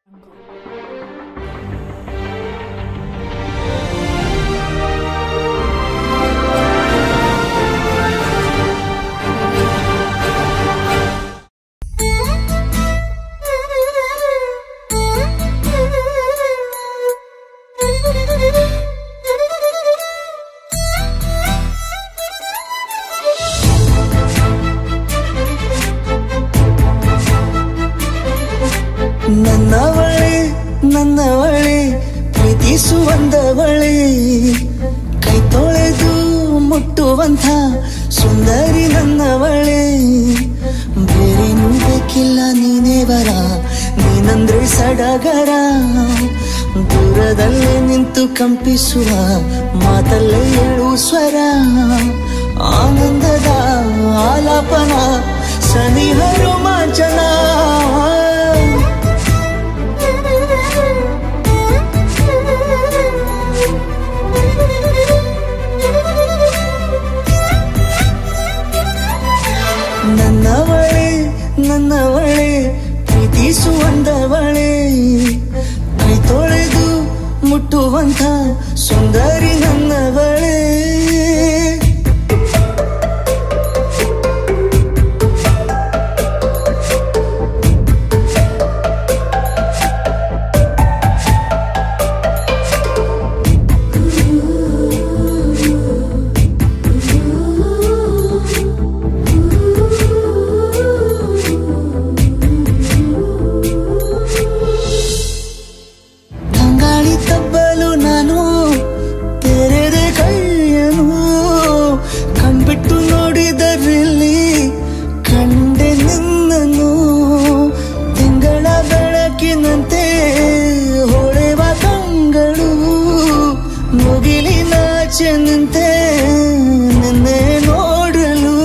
ನನ್ನವಳೆ ಪ್ರೀತಿಸುವಂದವಳೆ ಕೈ ತೊಳೆದು ಮುಟ್ಟುವಂಥ ಸುಂದರಿ ನನ್ನವಳೆ ಬೇರೇನೂ ಬೇಕಿಲ್ಲ ನೀನೇ ಬರ ನೀನಂದ್ರೆ ಸಡಗರ ದೂರದಲ್ಲೇ ನಿಂತು ಕಂಪಿಸುವ ಮಾತಲ್ಲೇ ಏಳು ಸ್ವರ ಆನಂದದ ಆಲಾಪನ ಸನಿಹ ರೋಮಾಂಚನ ನನ್ನವಳೆ ಪ್ರೀತಿಸುವಂದವಳೆ ಕೈ ತೊಳೆದು ಮುಟ್ಟುವಂಥ ಸುಂದರಿ ನನ್ನವಳೆ ತಬ್ಬಲು ನಾನು ತೆರೆದೆ ಕೈಯನು ಕಣ್ಬಿಟ್ಟು ನೋಡಿದರಲ್ಲಿ ಕಂಡೆ ನಿನ್ನನು ತಿಂಗಳ ಬೆಳಕಿನಂತೆ ಹೊಳೆವ ಕಂಗಳು ಮುಗಿಲಿನಾಚೆ ನಿಂತೆ ನಿನ್ನೆ ನೋಡಲು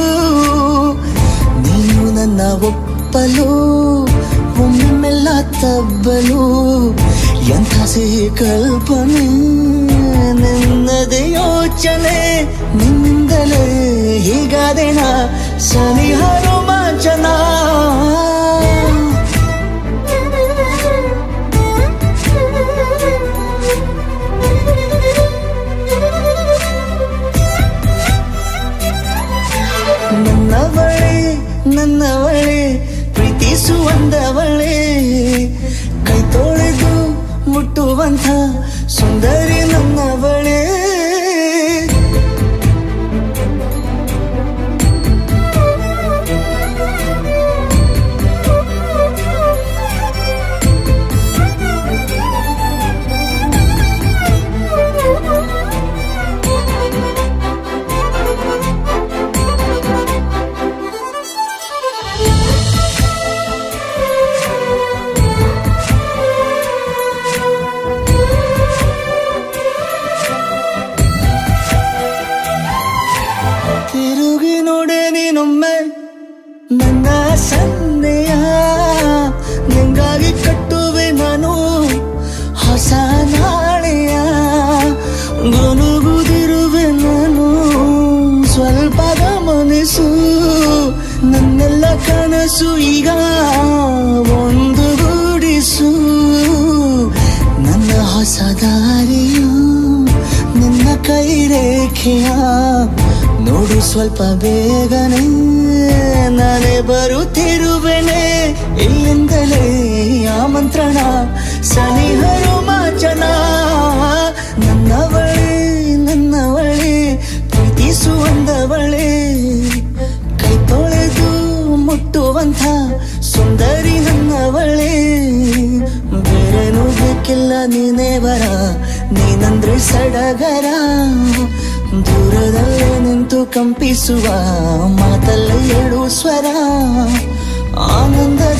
ನೀನು ನನ್ನ ಒಪ್ಪಲು ಒಮ್ಮೆಲ್ಲ ತಬ್ಬಲು ಎಂಥ ಸಿಹಿ ಕಲ್ಪನೆ ನಿನ್ನದೇ ಯೋಚನೆ ನಿನ್ನಿಂದಲೇ ಹೀಗಾದೇನ ಸನಿಹ ರೋಮಾಂಚನ ನನ್ನವಳೆ ಪ್ರೀತಿಸುವಂದವಳೆ ಕೈ ತೊಳೆದು ಮುಟ್ಟುವಂಥ ಸುಂದರಿ ನನ್ನವಳೆ ತಿರುಗಿ ನೋಡೆ ನೀನೊಮ್ಮೆ ನನ್ನ ಸನ್ನೆಯ ನಿಂಗಾಗಿ ಕಟ್ಟುವೆ ನಾನು ಹೊಸ ನಾಳೆಯ ಗುನುಗುದಿರುವೆ ನಾನು ಸ್ವಲ್ಪ ಗಮನಿಸು ನನ್ನೆಲ್ಲ ಕನಸು ಈಗ ಒಂದು ಗೂಡಿಸು ನನ್ನ ಹೊಸ ದಾರಿಯು ನಿನ್ನ ಕೈ ರೇಖೆಯ ನೋಡು ಸ್ವಲ್ಪ ಬೇಗನೆ ನಾನೇ ಬರುತ್ತಿರುವೆನೆ ಇಲ್ಲಿಂದಲೇ ಆಮಂತ್ರಣ ಸನಿಹ ರೋಮಾಂಚನ ನನ್ನವಳೆ ಪ್ರೀತಿಸುವಂದವಳೆ ಕೈ ತೊಳೆದು ಮುಟ್ಟುವಂಥ ಸುಂದರಿ ನನ್ನವಳೆ ಬೇರೇನೂ ಬೇಕಿಲ್ಲ ನೀನೇ ಬರ ನೀನಂದ್ರೆ ಸಡಗರ ದೂರದಲ್ಲೇ ನಿಂತು ಕಂಪಿಸುವ ಮಾತಲ್ಲೇ ಏಳು ಸ್ವರ ಆನಂದ